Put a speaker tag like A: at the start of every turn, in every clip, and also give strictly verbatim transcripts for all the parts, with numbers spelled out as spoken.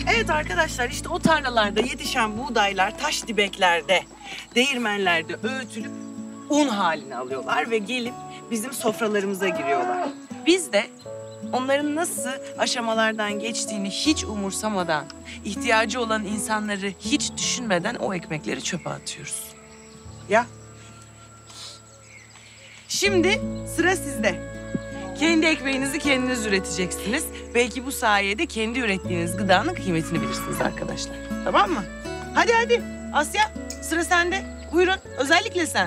A: Evet arkadaşlar, işte o tarlalarda yetişen buğdaylar taş dibeklerde, değirmenlerde öğütülüp un haline alıyorlar ve gelip bizim sofralarımıza giriyorlar. Biz de onların nasıl aşamalardan geçtiğini hiç umursamadan, ihtiyacı olan insanları hiç düşünmeden o ekmekleri çöpe atıyoruz. Ya. Şimdi sıra sizde. Kendi ekmeğinizi kendiniz üreteceksiniz. Belki bu sayede kendi ürettiğiniz gıdanın kıymetini bilirsiniz arkadaşlar. Tamam mı? Hadi hadi. Asya, sıra sende. Buyurun, özellikle sen.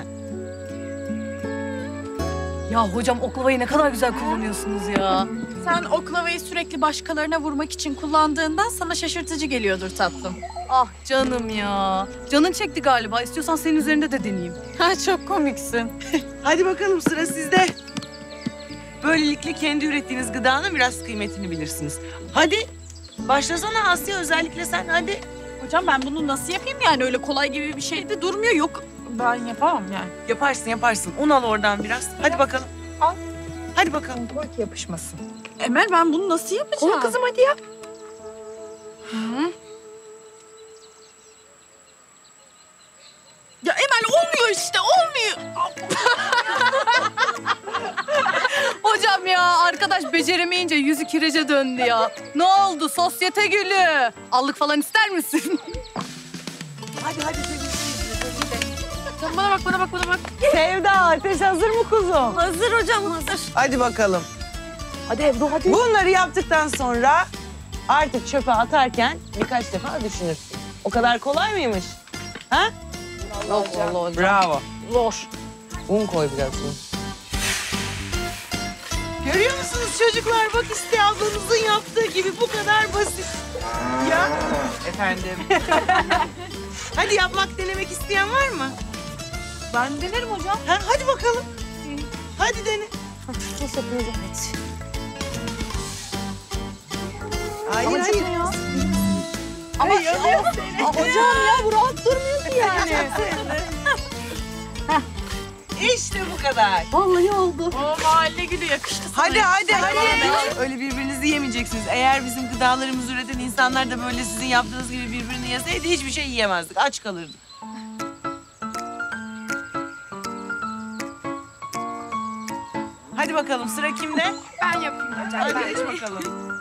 B: Ya hocam oklavayı ne kadar güzel kullanıyorsunuz ya.
C: Sen oklavayı sürekli başkalarına vurmak için kullandığından sana şaşırtıcı geliyordur tatlım.
B: Ah canım ya. Canın çekti galiba. İstiyorsan senin üzerinde de deneyeyim.
C: Ha, çok komiksin.
A: Hadi bakalım, sıra sizde. Böylelikle kendi ürettiğiniz gıdanın biraz kıymetini bilirsiniz. Hadi, başlasana Asya, özellikle sen, hadi.
C: Hocam ben bunu nasıl yapayım yani? Öyle kolay gibi bir şey de durmuyor. Yok, ben yapamam yani.
A: Yaparsın, yaparsın. Un al oradan biraz. Hadi bakalım.
C: Al.
A: Hadi bakalım.
C: Bak yapışmasın. Emel, ben bunu nasıl yapacağım?
B: Ol kızım hadi yap.
C: Hı. Ya Emel, olmuyor işte, olmuyor.
B: Hocam ya arkadaş beceremeyince yüzü kirece döndü ya. Ne oldu sosyete gülü? Allık falan ister misin?
A: Hadi, hadi.
C: Sen bana bak, bana bak, bana bak.
A: Sevda, ateş hazır mı kuzum?
C: Hazır hocam, hazır.
A: Hadi bakalım.
B: Hadi Ebru hadi.
A: Bunları yaptıktan sonra artık çöpe atarken birkaç defa düşünürsün. O kadar kolay mıymış? Ha?
B: Allah Allah hocam.
A: Bravo.
B: Zor.
A: Un koy biraz un. Görüyor musunuz çocuklar? Bak işte ablanızın yaptığı gibi bu kadar basit. Ya. Efendim. Hadi yapmak, denemek isteyen var mı?
B: Ben denerim hocam.
A: Ha, hadi bakalım. Hadi dene.
B: Nasıl yapıyoruz? Evet.
A: Hayır,
B: Ama
A: hayır.
B: cidden ya. Ama
A: Hayır, hayır.
B: Aa, hocam ya bu rahat durmuyor ki yani.
A: İşte bu kadar.
B: Vallahi oldu.
C: O mahalle gülü yakıştı sana.
A: Hadi hadi hadi.
C: Hadi.
A: Öyle birbirinizi yemeyeceksiniz. Eğer bizim gıdalarımızı üreten insanlar da böyle sizin yaptığınız gibi birbirini yeseydi hiçbir şey yiyemezdik. Aç kalırdık. Hadi bakalım, sıra kimde?
C: Ben yapayım hocam.
A: Hadi
C: ben.
A: geç bakalım.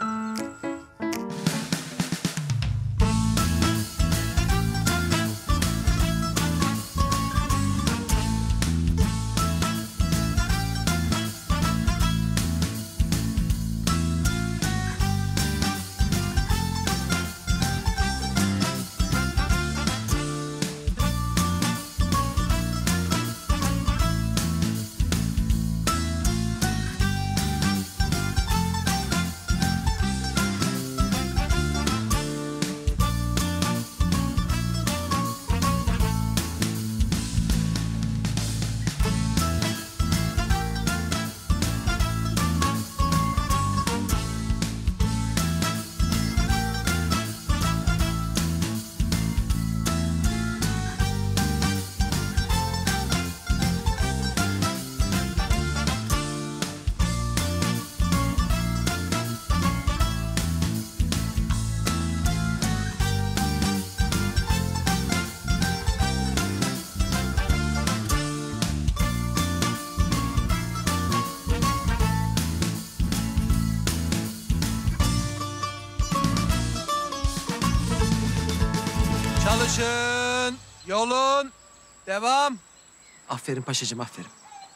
D: Çalışın, yolun, devam. Aferin paşacığım, aferin.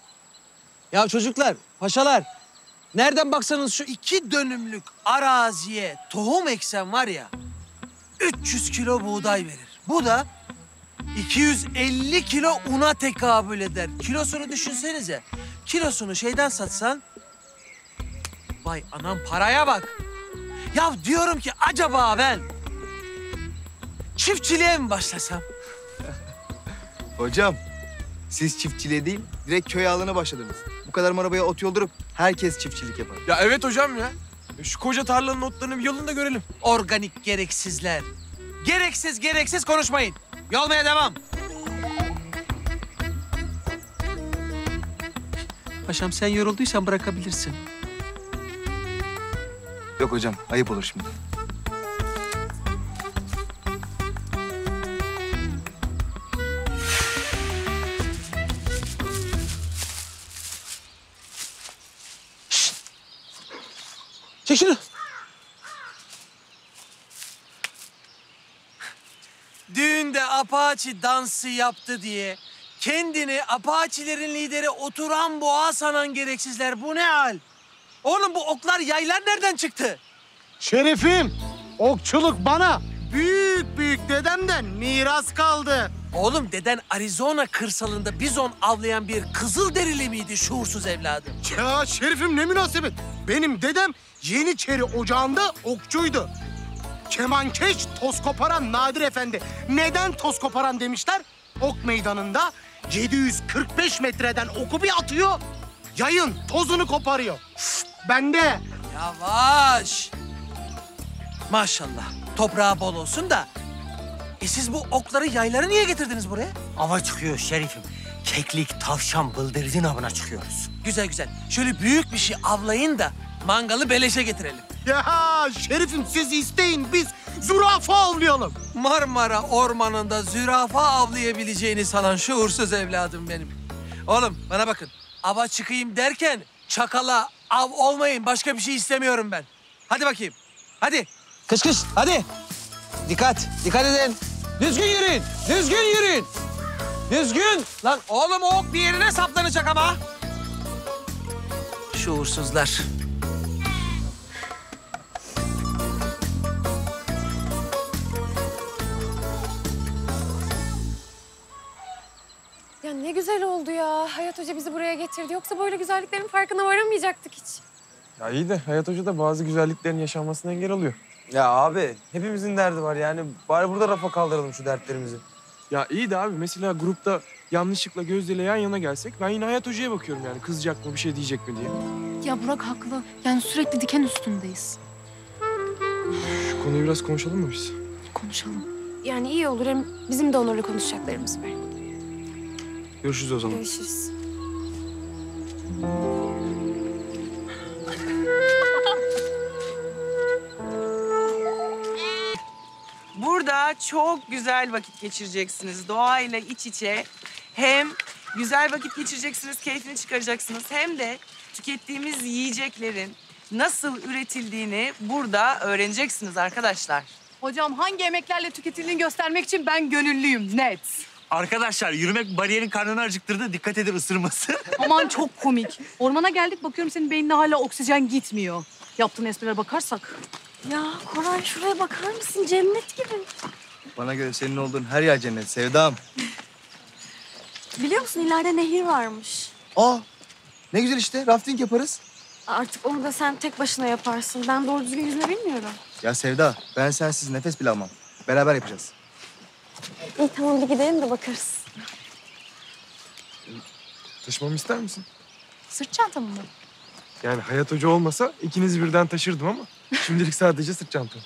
D: Ya çocuklar, paşalar, nereden baksanız şu iki dönümlük araziye tohum eksen var ya, üç yüz kilo buğday verir. Bu da iki yüz elli kilo una tekabül eder. Kilosunu düşünsenize. Kilosunu şeyden satsan, vay anam paraya bak. Ya diyorum ki acaba ben çiftçiliğe mi başlasam?
E: Hocam, siz çiftçiliğe değil, direkt köy ağlarına başladınız. Bu kadar arabaya ot yoldurup herkes çiftçilik yapar.
F: Ya evet hocam ya. Şu koca tarlanın otlarını bir yolun da görelim.
D: Organik gereksizler. Gereksiz gereksiz konuşmayın. Yolmaya devam. Paşam sen yorulduysan bırakabilirsin.
E: Yok hocam, ayıp olur şimdi.
D: Çek şunu. Düğünde Apache dansı yaptı diye kendini Apache'lerin lideri Oturan Boğa sanan gereksizler. Bu ne hal? Oğlum bu oklar, yaylar nereden çıktı?
G: Şerifim, okçuluk bana büyük büyük dedemden miras kaldı.
D: Oğlum deden Arizona kırsalında bizon avlayan bir Kızılderili miydi şuursuz evladım?
G: Ya Şerifim ne münasebet. Benim dedem Yeniçeri Ocağı'nda okçuydu. Kemankeş toz koparan Nadir Efendi. Neden toz koparan demişler? Ok meydanında yedi yüz kırk beş metreden oku bir atıyor. Yayın tozunu koparıyor. Ben de
D: Yavaş. Maşallah toprağı bol olsun da. E siz bu okları, yayları niye getirdiniz buraya?
H: Ava çıkıyor Şerifim. Keklik, tavşan, bıldırcın avına çıkıyoruz.
D: Güzel güzel. Şöyle büyük bir şey avlayın da mangalı beleşe getirelim.
G: ya Şerifim siz isteyin biz zürafa avlayalım.
D: Marmara ormanında zürafa avlayabileceğini sanan şuursuz evladım benim. Oğlum bana bakın. Ava çıkayım derken çakala av olmayın. Başka bir şey istemiyorum ben. Hadi bakayım. Hadi. Kış kış hadi. Dikkat. Dikkat edin. Düzgün yürüyün. Düzgün yürüyün. Düzgün. Lan oğlum o ok bir yerine saplanacak ama. Şuursuzlar.
I: Ya ne güzel oldu ya. Hayat Hoca bizi buraya getirdi. Yoksa böyle güzelliklerin farkına varamayacaktık hiç.
F: Ya iyi de Hayat Hoca da bazı güzelliklerin yaşanmasına engel oluyor. Ya abi hepimizin derdi var yani. Bari burada rafa kaldıralım şu dertlerimizi. Ya iyi de abi mesela grupta yanlışlıkla Gözde ile yan yana gelsek ben yine Hayat Hoca'ya bakıyorum yani. Kızacak mı, bir şey diyecek mi diye.
C: Ya Burak haklı. Yani sürekli diken üstündeyiz.
F: Şu konuyu biraz konuşalım mı biz?
C: Konuşalım.
I: Yani iyi olur. Hem bizim de onlarla konuşacaklarımız var.
F: Görüşürüz o zaman.
I: Görüşürüz.
A: Burada çok güzel vakit geçireceksiniz. Doğayla iç içe. Hem güzel vakit geçireceksiniz, keyfini çıkaracaksınız. Hem de tükettiğimiz yiyeceklerin nasıl üretildiğini burada öğreneceksiniz arkadaşlar.
B: Hocam hangi yemeklerle tüketildiğini göstermek için ben gönüllüyüm net.
H: Arkadaşlar yürümek bariyerin karnını acıktırdı. Dikkat edin ısırması.
B: Aman çok komik. Ormana geldik bakıyorum senin beynine hala oksijen gitmiyor. Yaptığın esprilere bakarsak.
I: Ya Koray şuraya bakar mısın? Cennet gibi.
E: Bana göre senin olduğun her yer cennet Sevdam.
I: Biliyor musun ileride nehir varmış.
E: Aa ne güzel işte rafting yaparız.
I: Artık onu da sen tek başına yaparsın. Ben doğru düzgün yüzme bilmiyorum.
E: Ya Sevda ben sensiz nefes bile almam. Beraber yapacağız.
I: İyi tamam bir gidelim de bakarız.
F: Taşımamı ister misin?
C: Sırt çantamı mı?
F: Yani Hayat Hoca olmasa ikinizi birden taşırdım ama şimdilik sadece sırt çantam.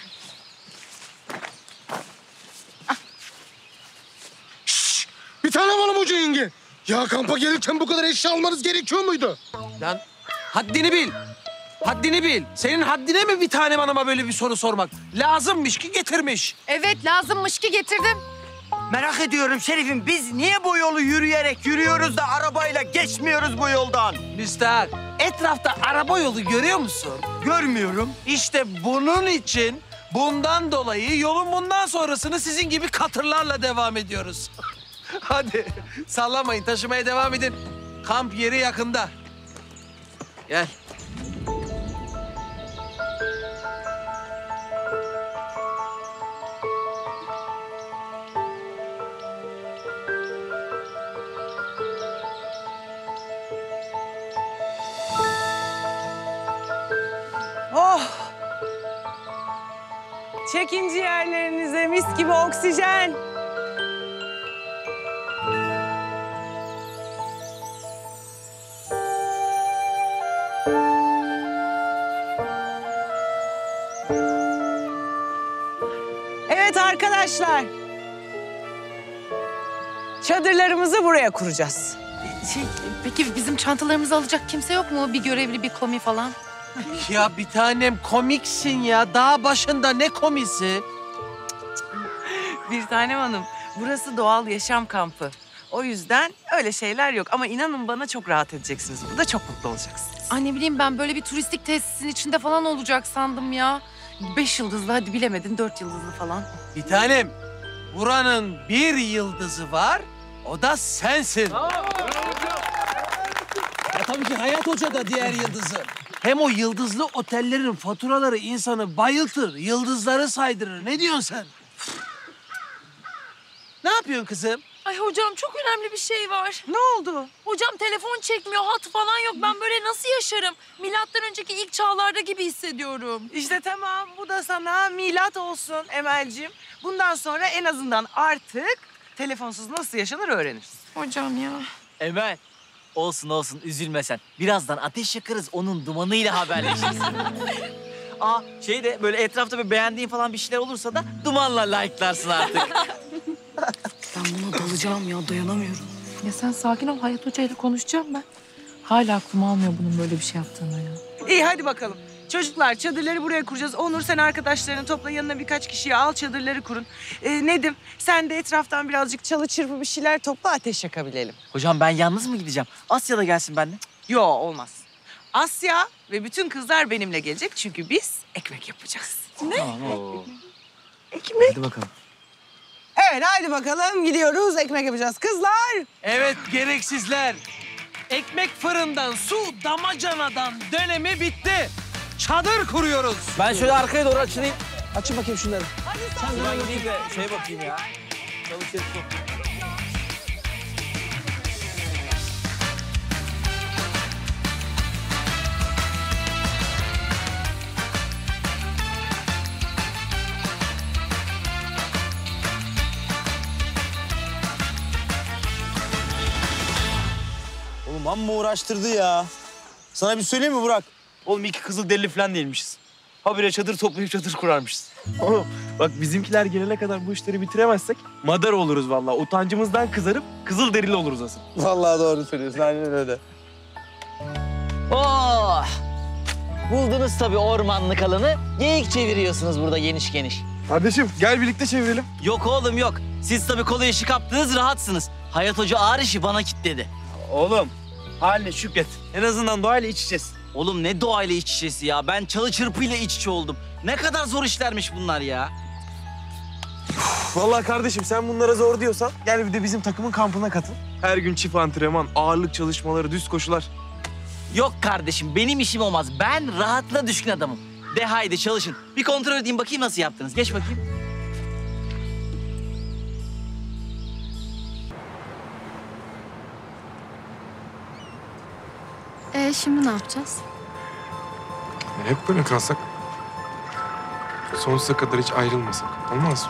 G: Bir tane var mı hoca yenge? Ya kampa gelirken bu kadar eşya almanız gerekiyor muydu?
D: Lan haddini bil. Haddini bil. Senin haddine mi bir tane hanıma böyle bir soru sormak? Lazımmış ki getirmiş.
B: Evet lazımmış ki getirdim.
H: Merak ediyorum Şerif'im biz niye bu yolu yürüyerek yürüyoruz da arabayla geçmiyoruz bu yoldan?
D: Müstahak, etrafta araba yolu görüyor musun?
H: Görmüyorum.
D: İşte bunun için, bundan dolayı yolun bundan sonrasını sizin gibi katırlarla devam ediyoruz. Hadi sallamayın, taşımaya devam edin. Kamp yeri yakında. Gel.
A: Oh! Çekin ciğerlerinize mis gibi oksijen. Evet arkadaşlar. Çadırlarımızı buraya kuracağız.
C: Şey, peki bizim çantalarımızı alacak kimse yok mu? Bir görevli, bir komi falan.
D: Ya bir tanem komiksin ya. Dağ başında ne komisi?
A: Bir tanem hanım, burası doğal yaşam kampı. O yüzden öyle şeyler yok. Ama inanın bana çok rahat edeceksiniz. Burada çok mutlu olacaksınız.
B: Ay ne bileyim ben böyle bir turistik tesisin içinde falan olacak sandım ya. Beş yıldızlı hadi bilemedin dört yıldızlı falan.
D: Bir tanem, buranın bir yıldızı var, o da sensin. Ya tabii ki Hayat Hoca da diğer yıldızı. Hem o yıldızlı otellerin faturaları insanı bayıltır, yıldızları saydırır. Ne diyorsun sen? Ne yapıyorsun kızım?
B: Ay hocam çok önemli bir şey var.
A: Ne oldu?
B: Hocam telefon çekmiyor, hat falan yok. Ben böyle nasıl yaşarım? Milattan önceki ilk çağlarda gibi hissediyorum.
A: İşte tamam, bu da sana milat olsun Emel'cim. Bundan sonra en azından artık telefonsuz nasıl yaşanır öğrenirsin.
B: Hocam ya.
J: Emel, olsun olsun üzülme sen. Birazdan ateş yakarız, onun dumanıyla haberleşiriz. Aa şey de böyle etrafta bir beğendiğin falan bir şeyler olursa da dumanla like'larsın artık.
B: Ben buna dalacağım ya, dayanamıyorum. Ya sen sakin ol, Hayat Hoca ile konuşacağım ben. Hala aklım almıyor bunun böyle bir şey yaptığını ya.
A: İyi hadi bakalım. Çocuklar çadırları buraya kuracağız. Onur sen arkadaşlarını topla, yanına birkaç kişiyi al, çadırları kurun. Ee, Nedim sen de etraftan birazcık çalı çırpı bir şeyler topla, ateş yakabilelim.
J: Hocam ben yalnız mı gideceğim? Asya da gelsin benimle.
A: Yo olmaz. Asya ve bütün kızlar benimle gelecek çünkü biz ekmek yapacağız.
J: Ne? Tamam.
A: Ekmek.
J: Hadi bakalım.
A: Evet hadi bakalım gidiyoruz, ekmek yapacağız kızlar.
D: Evet gereksizler. Ekmek fırından, su damacanadan dönemi bitti. Çadır kuruyoruz.
J: Ben şöyle arkaya doğru açılayım.
D: Açın bakayım şunları.
J: Ben gideyim de şeye bakayım ya. Çalışır.
K: Oğlum amma uğraştırdı ya. Sana bir söyleyeyim mi Burak?
L: Oğlum iki kızıl derili falan değilmişiz. Habire çadır toplayıp çadır kurarmışız. Oğlum bak bizimkiler gelene kadar bu işleri bitiremezsek madar oluruz vallahi. Utancımızdan kızarıp kızıl derili oluruz asıl.
K: Vallahi doğru söylüyorsun. Aynen öyle.
J: Oh! Buldunuz tabii ormanlık alanı. Geyik çeviriyorsunuz burada geniş geniş.
F: Kardeşim gel birlikte çevirelim.
J: Yok oğlum yok. Siz tabii kolu işi kaptınız, rahatsınız. Hayat Hoca ağır işi bana kilitledi.
L: Oğlum haline şükret. En azından doğayla iç içeceğiz.
J: Oğlum ne doğayla iç içesi ya. Ben çalı çırpıyla iç içe oldum. Ne kadar zor işlermiş bunlar ya.
F: Vallahi kardeşim sen bunlara zor diyorsan gel bir de bizim takımın kampına katıl. Her gün çift antrenman, ağırlık çalışmaları, düz koşular.
J: Yok kardeşim benim işim olmaz. Ben rahatla düşkün adamım. De haydi çalışın. Bir kontrol edeyim bakayım nasıl yaptınız. Geç bakayım.
I: Ee, şimdi ne yapacağız?
F: Hep böyle kalsak. Sonsuza kadar hiç ayrılmasak. Olmaz mı?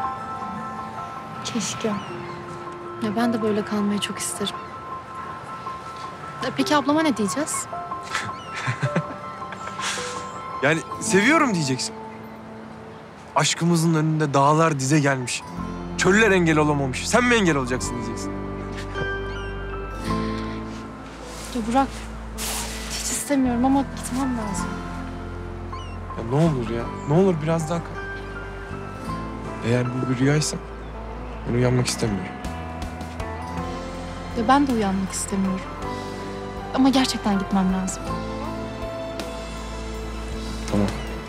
I: Keşke. Ya ben de böyle kalmayı çok isterim. E, Peki ablama ne diyeceğiz?
F: Yani seviyorum diyeceksin. Aşkımızın önünde dağlar dize gelmiş. Çöller engel olamamış. Sen mi engel olacaksın diyeceksin.
I: Ya Burak, hiç istemiyorum ama gitmem lazım.
F: Ya ne olur ya. Ne olur biraz daha kal. Eğer bu bir rüyaysa ben uyanmak istemiyorum.
I: Ya ben de uyanmak istemiyorum. Ama gerçekten gitmem lazım.
F: Tamam.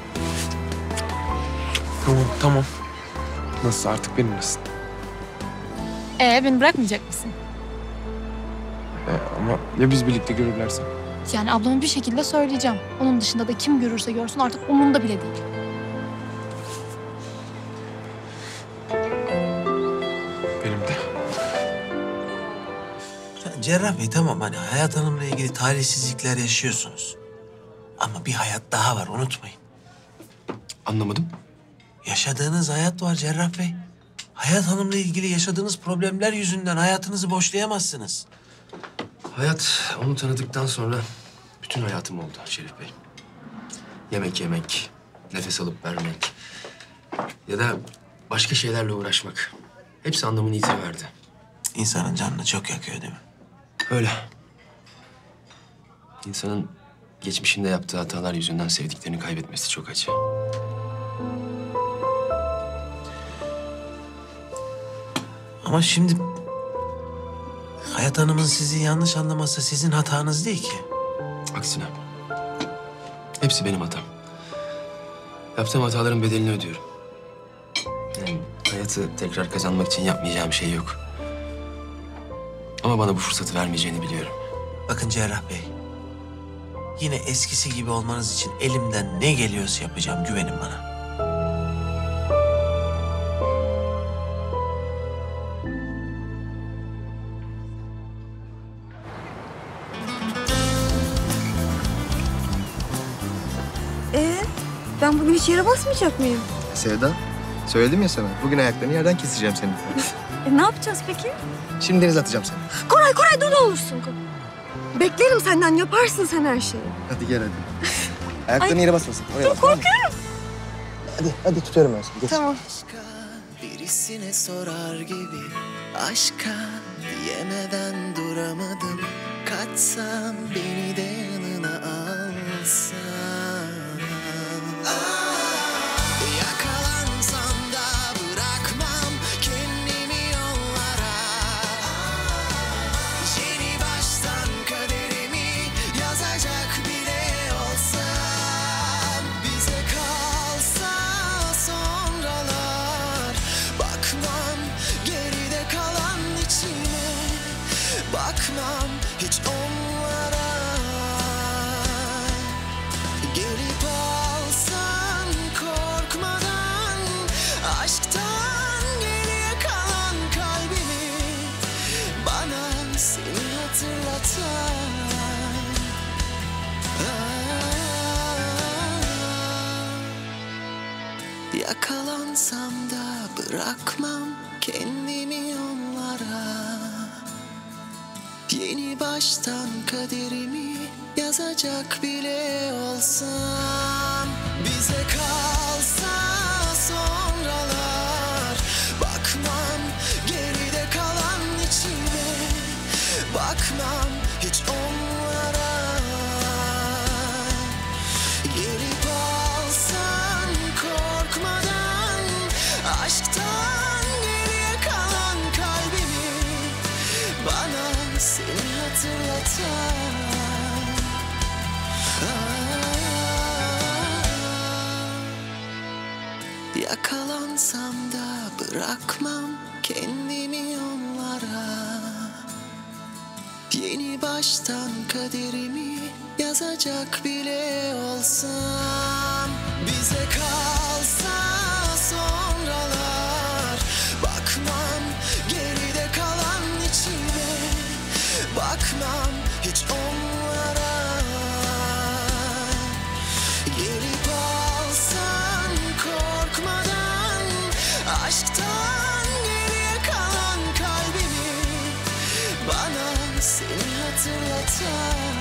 F: Tamam, tamam. Nasıl artık benimlesin.
I: Ee, beni bırakmayacak mısın?
F: Ee, ama ya biz birlikte görürlerse?
I: Yani ablama bir şekilde söyleyeceğim. Onun dışında da kim görürse görsün artık umurunda bile değil.
F: Benim de.
D: Ya Cerrah Bey tamam hani Hayat Hanım'la ilgili talihsizlikler yaşıyorsunuz. Ama bir hayat daha var unutmayın.
F: Anlamadım.
D: Yaşadığınız hayat var Cerrah Bey. Hayat Hanım'la ilgili yaşadığınız problemler yüzünden hayatınızı boşlayamazsınız.
M: Hayat onu tanıdıktan sonra bütün hayatım oldu Şerif Bey. Yemek yemek, nefes alıp vermek ya da başka şeylerle uğraşmak. Hepsi anlamını yitiriverdi.
D: İnsanın canını çok yakıyor değil mi?
M: Öyle. İnsanın geçmişinde yaptığı hatalar yüzünden sevdiklerini kaybetmesi çok acı.
D: Ama şimdi Hayat Hanım'ın sizi yanlış anlaması sizin hatanız değil ki.
M: Aksine. Hepsi benim hatam. Yaptığım hataların bedelini ödüyorum. Yani hayatı tekrar kazanmak için yapmayacağım şey yok. Ama bana bu fırsatı vermeyeceğini biliyorum.
D: Bakın Cerrah Bey. Yine eskisi gibi olmanız için elimden ne geliyorsa yapacağım. Güvenin bana.
N: Ee, ben bugün hiç yere basmayacak mıyım?
E: Sevda, söyledim ya sana. Bugün ayaklarını yerden keseceğim senin.
N: E, ne yapacağız peki?
E: Şimdi denize atacağım seni.
N: Koray, Koray dur ne olursun. Beklerim senden, yaparsın sen her şeyi.
E: Hadi gel hadi. Ayaklarını
N: Ay.
E: yere basmasın. Oraya
N: Dur
E: bas, tamam mı?
N: korkuyorum.
E: Hadi, hadi tutuyorum ben seni. Geç.
N: Tamam.
O: Birisine sorar gibi aşka diyemeden duramadım. Kaçsam beni de yanına alsan. Yakalansam da bırakmam kendimi yollara. Yeni baştan kaderimi yazacak bile olsam. Bize kalsa sonralar. Bakmam geride kalan içime. Bakmam hiç onlara. Gelip alsan korkmadan aşktan geriye kalan kalbimi. Bana seni hatırlatan. Yakalansam da bırakmam kendimi onlara. Yeni baştan kaderimi yazacak bile olsam. Bize kalsa sonralar. Bakmam geride kalan içime. Bakmam hiç onlara. Gelip alsan korkmadan aşktan geriye kalan kalbimi. Bana seni hatırlatan. Yakalansam da bırakmam kendimi onlara. Yeni baştan kaderimi yazacak bile olsam. Bize kalsa sonralar. Bakmam geride kalan içime. Bakmam hiç onlara. Gelip alsan korkmadan aşktan geriye kalan kalbimi. Bana seni hatırlatan.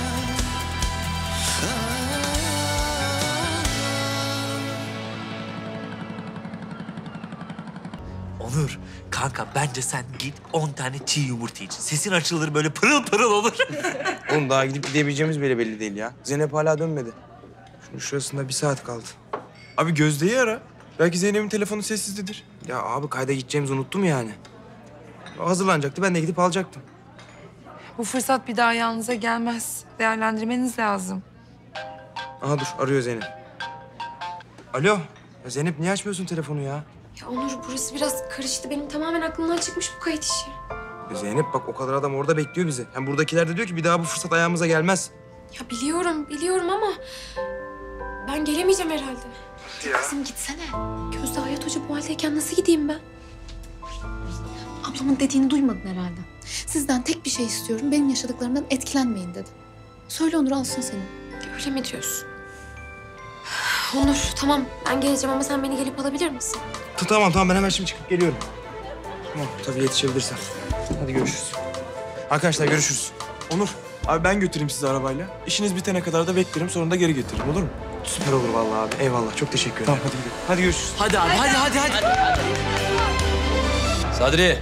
J: Onur, kanka bence sen git on tane çiğ yumurta iç. Sesin açılır böyle pırıl pırıl olur.
F: Oğlum daha gidip gidebileceğimiz bile belli değil ya. Zeynep hala dönmedi. Şunun şurasında bir saat kaldı. Abi Gözde'yi ara. Belki Zeynep'in telefonu sessizdedir. Ya abi kayda gideceğimizi unuttum yani. O hazırlanacaktı, ben de gidip alacaktım.
P: Bu fırsat bir daha yanınıza gelmez. Değerlendirmeniz lazım.
F: Aha dur, arıyor Zeynep. Alo. Ya Zeynep niye açmıyorsun telefonu ya?
Q: Ya Onur burası biraz karıştı. Benim tamamen aklımdan çıkmış bu kayıt işi.
F: Ya Zeynep bak o kadar adam orada bekliyor bizi. Hem buradakiler de diyor ki bir daha bu fırsat ayağımıza gelmez.
Q: Ya biliyorum, biliyorum ama ben gelemeyeceğim herhalde.
I: Ya. Kızım gitsene.
Q: Gözde Hayat Hoca bu haldeyken nasıl gideyim ben?
I: Ablamın dediğini duymadın herhalde. Sizden tek bir şey istiyorum. Benim yaşadıklarımdan etkilenmeyin dedi. Söyle Onur alsın seni.
Q: Öyle mi diyorsun? Onur tamam ben geleceğim ama sen beni gelip alabilir misin?
F: Tamam tamam ben hemen şimdi çıkıp geliyorum. Tamam tabii yetişebilirsen. Hadi görüşürüz. Arkadaşlar görüşürüz.
L: Onur, abi ben götüreyim sizi arabayla. İşiniz bitene kadar da beklerim, sonra da geri getiririm, olur mu?
F: Süper olur vallahi abi. Eyvallah. Çok teşekkür ederim.
L: Tamam, hadi gidelim.
F: Hadi görüşürüz.
J: Hadi abi, hadi hadi hadi. hadi.
M: Sadri.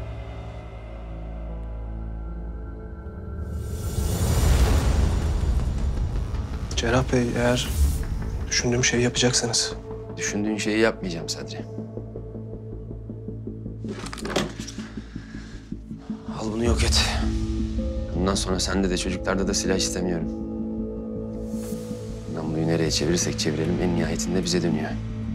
R: Cerrah Bey, eğer düşündüğüm şeyi yapacaksanız.
M: Düşündüğün şeyi yapmayacağım Sadri. Al bunu yok et. Bundan sonra sende de çocuklarda da silah istemiyorum. nereye çevirirsek çevirelim en nihayetinde bize dönüyor.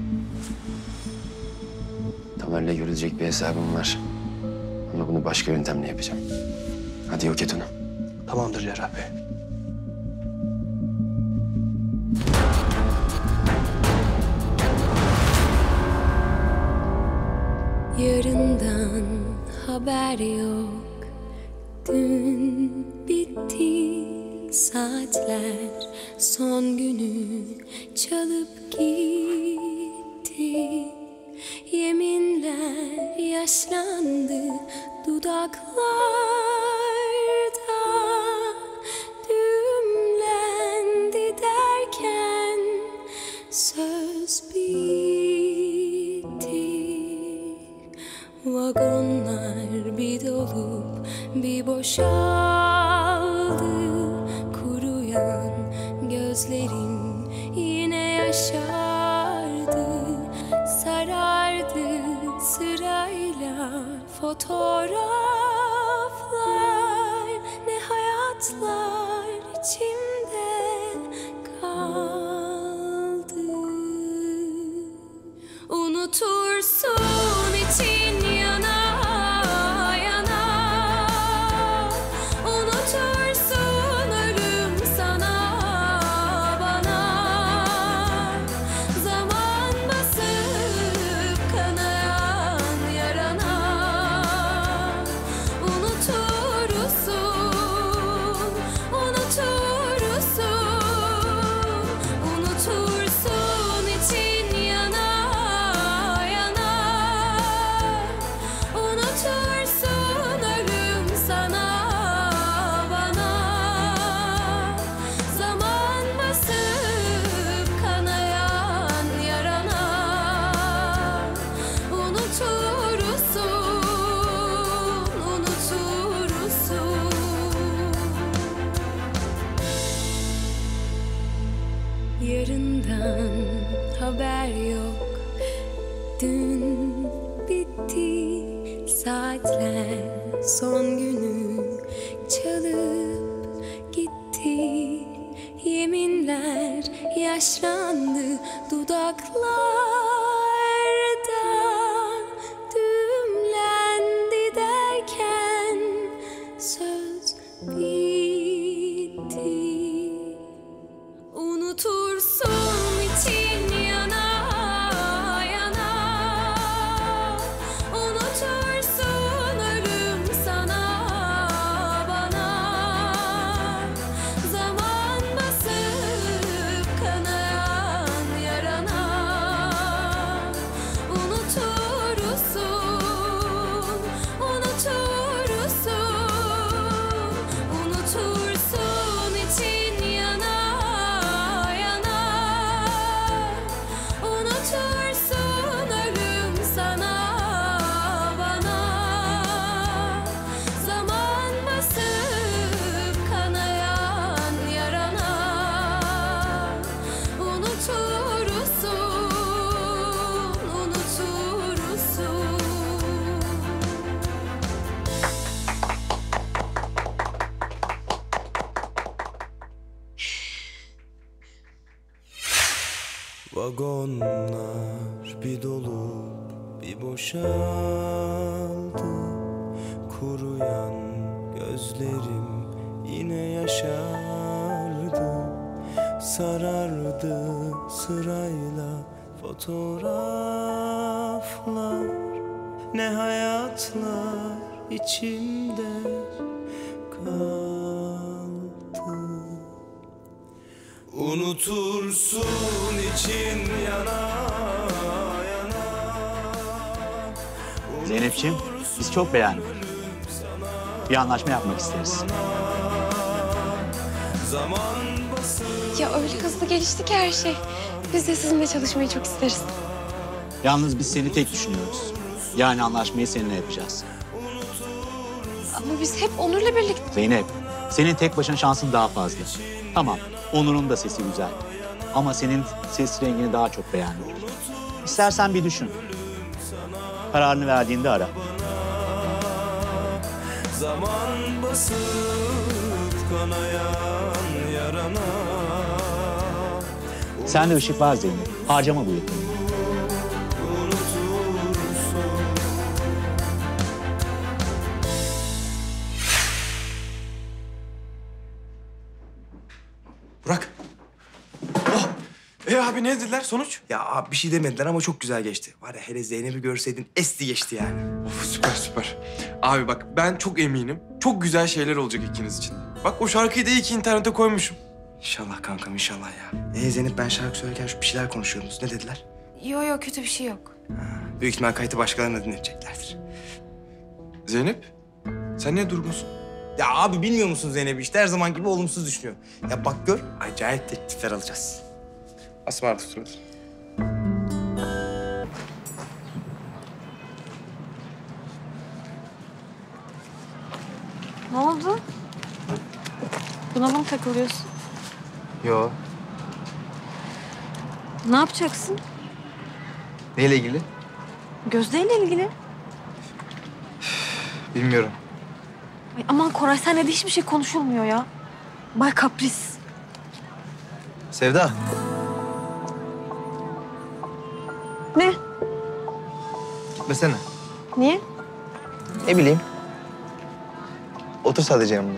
M: Tamer'le görülecek bir hesabım var. Ama bunu başka yöntemle yapacağım. Hadi yok et onu.
R: Tamamdır Cerrah Bey.
O: Yarından haber yok. Dün bitti saatler, son günü çalıp gitti. Yeminler yaşlandı dudaklarda, düğümlendi derken söz bitti. Vagonlar bir dolup bir boşaldı. Kuruyan gözlerim yine yaşardı. Sarardı sırayla fotoğraflar. Ne hayatlar içimde kaldı. Unutursun için yana yana. Unutursun ölüm sana bana. Zaman basıp kanayan yarana. Unutursun, unutursun. Unutursun için yana yana. Unutursun ölüm sana bana. Zaman basıp kanayan yarana. Unutursun, unutursun. Yarından haber yok. Dün bitti saatler, son günü çalıp gitti. Yeminler yaşlandı dudaklarda, düğümlendi derken söz bitti. Unutursun için yana yana. Unutursun ölüm sana bana. Zaman basıp kanayan yarana. Unutursun, unutursun. Unutursun için yana yana. Unutursun ölüm sana bana. Zaman basıp kanayan yarana. Unutursun, unutursun.
K: Vagonlar bir dolup bir boşaldı. Kuruyan gözlerim yine yaşardı. Sarardı sırayla fotoğraflar. Ne hayatlar içimde kaldı. Unutursun için yana yana.
S: Zeynepciğim, biz çok beğendik. Bir anlaşma yapmak isteriz.
Q: Ya öyle hızlı gelişti ki her şey. Biz de sizinle çalışmayı çok isteriz.
S: Yalnız biz seni tek düşünüyoruz. Yani anlaşmayı seninle yapacağız.
Q: Ama biz hep Onur'la birlikte.
S: Zeynep, senin tek başına şansın daha fazla. Tamam, Onur'un da sesi güzel. Ama senin ses rengini daha çok beğendim. İstersen bir düşün. Kararını verdiğinde ara.
K: Zaman basıp kanayan yarana.
S: Sende ışık var Zeynep. Harcama bu yeteneği.
F: Burak. Oh. E abi ne dediler sonuç?
M: Ya abi bir şey demediler ama çok güzel geçti. Var ya hele Zeynep'i görseydin esti geçti yani.
F: Of süper süper. Abi bak ben çok eminim. Çok güzel şeyler olacak ikiniz için. Bak o şarkıyı da iyi ki internete koymuşum.
M: İnşallah kankam inşallah ya. Ee Zeynep ben şarkı söylerken şu bir şeyler konuşuyordunuz. Ne dediler?
Q: Yok yok kötü bir şey yok.
M: Büyük ihtimal kayıtı başkalarına dinleteceklerdir.
F: Zeynep sen niye durgunsun?
M: Ya abi bilmiyor musun Zeynep'i işte her zaman gibi olumsuz düşünüyor. Ya bak gör acayip teklifler alacağız.
F: Asma surat.
Q: Ne oldu? Buna mı takılıyorsun?
M: Yo.
Q: Ne yapacaksın?
M: Neyle ilgili?
Q: Gözde'yle ilgili.
M: Bilmiyorum.
Q: Ay aman Koray senle de hiçbir şey konuşulmuyor ya. Bay kapris.
M: Sevda.
Q: Ne?
M: Gitmesene.
Q: Niye?
M: Ne bileyim. Otur sadece yanımda.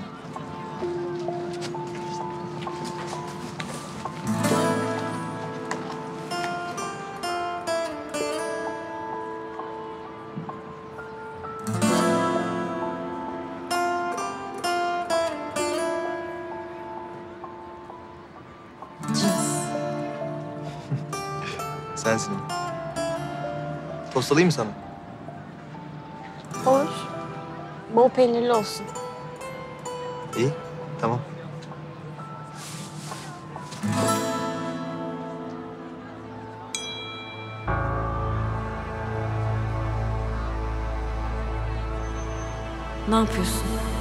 M: Sensin. Tost alayım mı sana?
Q: Olur. Bol peynirli olsun.
M: İyi, tamam.
Q: Ne yapıyorsun?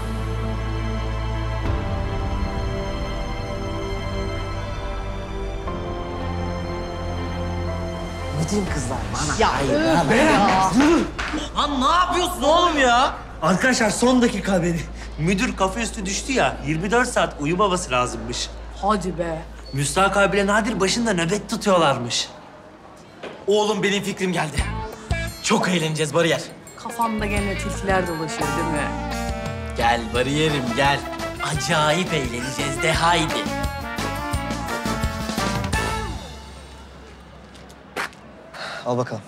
J: Bütün kızlar bana
B: Ya
J: hayır.
B: öf
J: bana.
B: ya.
J: Lan ne yapıyorsun oğlum ya?
T: Arkadaşlar son dakika haberi. Müdür kafa üstü düştü ya. yirmi dört saat uyumaması lazımmış.
B: Hadi be.
T: Müstahak abiyle Nadir başında nöbet tutuyorlarmış.
J: Oğlum benim fikrim geldi. Çok eğleneceğiz bariyer.
B: Kafamda gene tilkiler dolaşıyor değil mi?
J: Gel bariyerim gel. Acayip eğleneceğiz de haydi.
M: Al bakalım.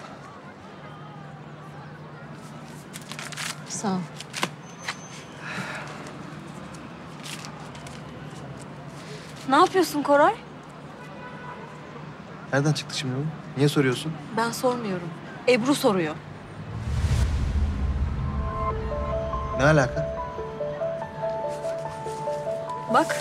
I: Sağ ol.
Q: Ne yapıyorsun Koray?
M: Nereden çıktı şimdi bu? Niye soruyorsun?
Q: Ben sormuyorum. Ebru soruyor.
M: Ne alaka?
Q: Bak.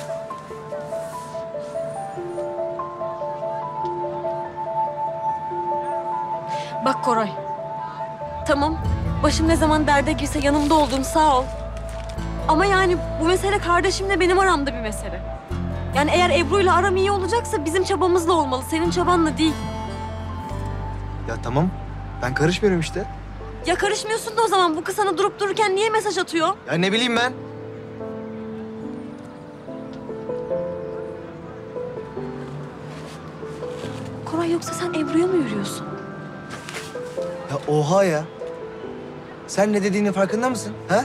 Q: Bak Koray. Tamam. Başım ne zaman derde girse yanımda oldun sağ ol. Ama yani bu mesele kardeşimle benim aramda bir mesele. Yani eğer Ebru'yla aram iyi olacaksa bizim çabamızla olmalı. Senin çabanla değil.
M: Ya tamam. Ben karışmıyorum işte.
Q: Ya karışmıyorsun da o zaman bu kız sana durup dururken niye mesaj atıyor?
M: Ya ne bileyim ben.
Q: Koray yoksa sen Ebru'ya mı yürüyorsun?
M: Ya oha ya. Sen ne dediğinin farkında mısın? Ha?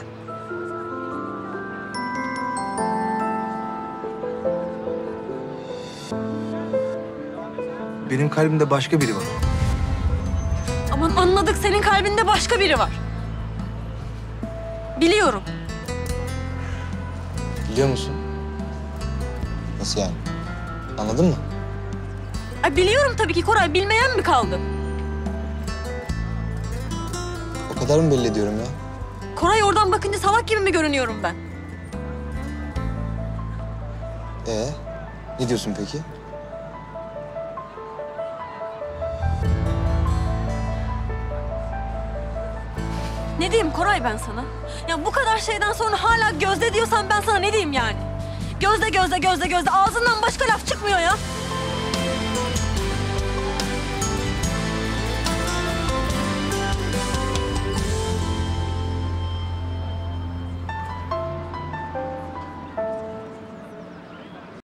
M: Benim kalbimde başka biri var.
Q: Aman anladık senin kalbinde başka biri var. Biliyorum.
M: Biliyor musun? Nasıl yani? Anladın mı?
Q: Ay biliyorum tabii ki Koray. Bilmeyen mi kaldı?
M: O kadar mı belli ediyorum ya?
Q: Koray oradan bakınca salak gibi mi görünüyorum ben?
M: Ee, ne diyorsun peki?
Q: Ne diyeyim Koray ben sana? Ya bu kadar şeyden sonra hala Gözde diyorsan ben sana ne diyeyim yani? Gözde gözde gözde gözde ağzından başka laf çıkmıyor ya.